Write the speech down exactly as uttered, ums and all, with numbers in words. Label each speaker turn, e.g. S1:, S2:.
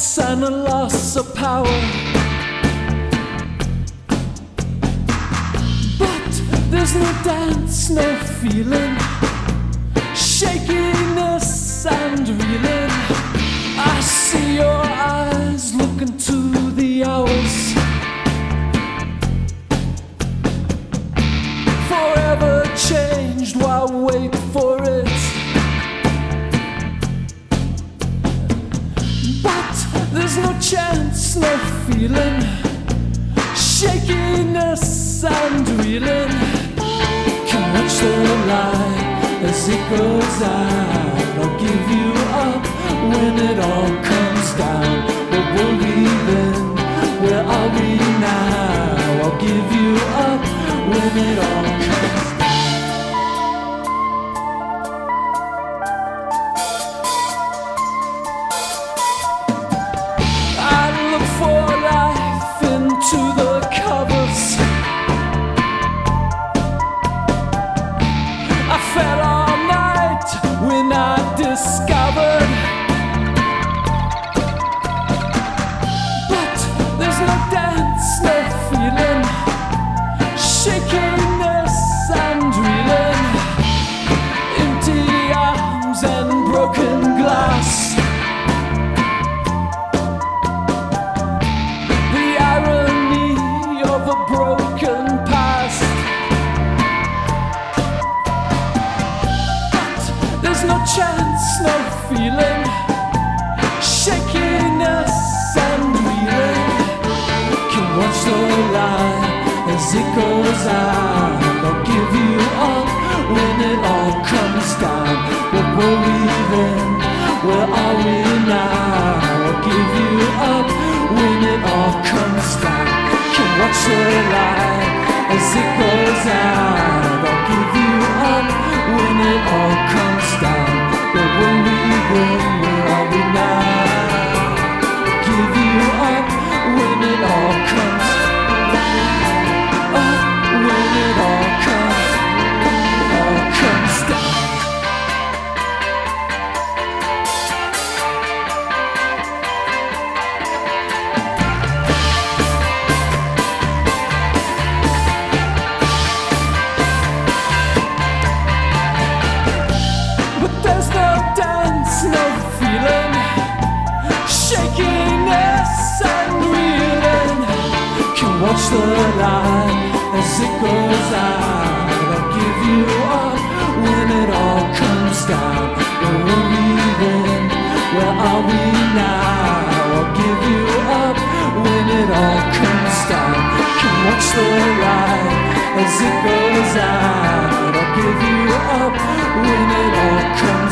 S1: nights and a loss of power. But there's no dance, no feeling, shakiness and reeling. I see your eyes look into the hours, forever changed while wait for it. But there's no chance, no feeling, shakiness and reeling. Can watch the light as it goes out. I'll give you up when it all comes down. What were we then? Where are we now? I'll give you up when it all comes down. I look for life into the covers. I fed all night when I discovered. But there's no dance, no feeling, shakiness and reeling. Empty arms and broken glass. The irony of a broken past. There's no chance, no feeling, shakiness and reeling. Can watch the light as it goes out. I'll give you up when it all comes down. What were we then? Where are we now? I'll give you up when it all comes down. Can watch the light as it goes out. I'll give you up when it all comes down. Where were we then? Where are we now? Give you up when it all comes up, when it all comes, all comes down. But there's no dance, no feeling, shakiness and reeling. Can watch the light as it goes out. I'll give you up when it all comes down. Where were we then? Where are we now? I'll give you up when it all comes down. Can watch the light as it goes out. I'll give you up when it all comes down.